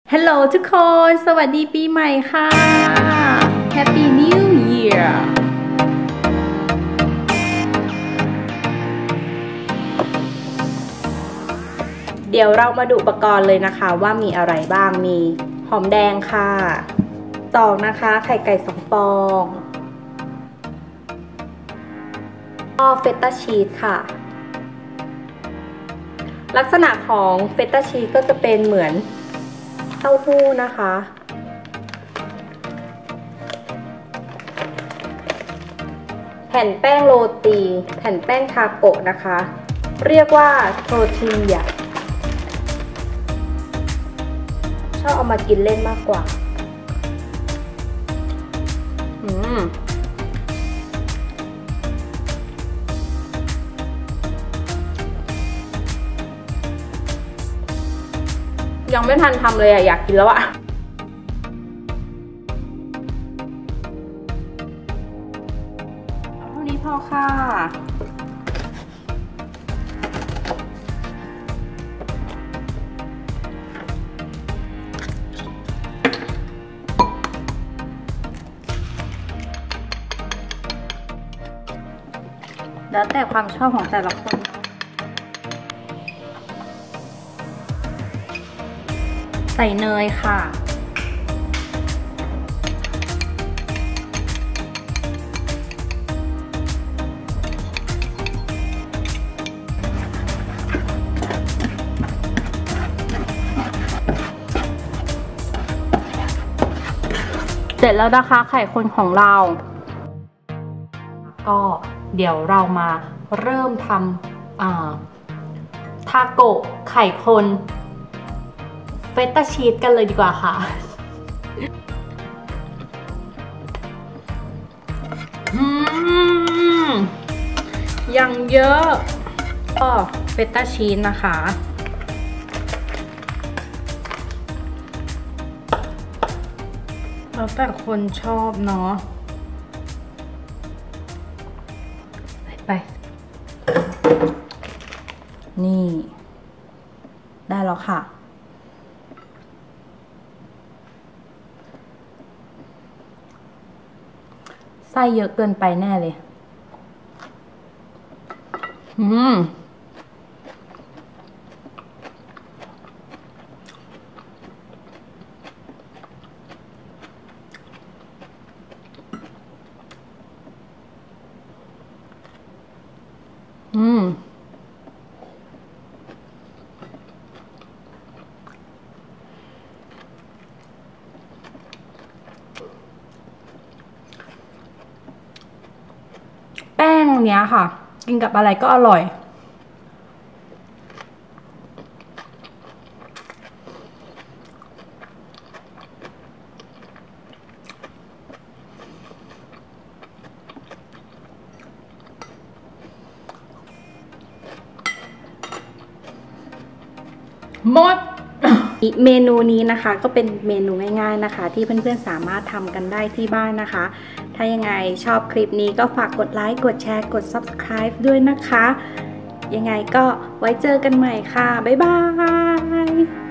ฮัลโหลทุกคน สวัสดีปีใหม่ค่ะ Happy New Year เดี๋ยวเรามาดูอุปกรณ์เลยนะคะว่ามีอะไรบ้าง มีหอมแดงค่ะตอกนะคะ ไข่ไก่2 ฟองก็เฟตต้าชีสค่ะ ลักษณะของเฟตต้าชีสก็จะเป็นเหมือนเต้าหู้นะคะแผ่นแป้งโรตีแผ่นแป้งทาโกะนะคะเรียกว่าโทรติยาชอบเอามากินเล่นมากกว่ายังไม่ทันทำเลยอะอยากกินแล้วอะเอาเท่านี้พอค่ะแล้วแต่ความชอบของแต่ละคนใส่เนยค่ะเสร็จแล้วนะคะไข่คนของเราก็เดี๋ยวเรามาเริ่มทำทาโกะไข่คนเฟตต้าชีสกันเลยดีกว่าค่ะยังเยอะก็เฟตต้าชีสนะคะแล้วแต่คนชอบเนาะใส่ไปนี่ได้แล้วค่ะไส้เยอะเกินไปแน่เลยแป้งเนี้ยค่ะกินกับอะไรก็อร่อยหมดเมนูนี้นะคะก็เป็นเมนูง่ายๆนะคะที่เพื่อนๆสามารถทำกันได้ที่บ้านนะคะถ้ายังไงชอบคลิปนี้ก็ฝากกดไลค์กดแชร์กด Subscribe ด้วยนะคะยังไงก็ไว้เจอกันใหม่ค่ะบ๊ายบาย